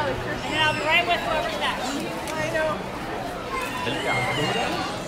And then I'll be right with whoever's next. I know.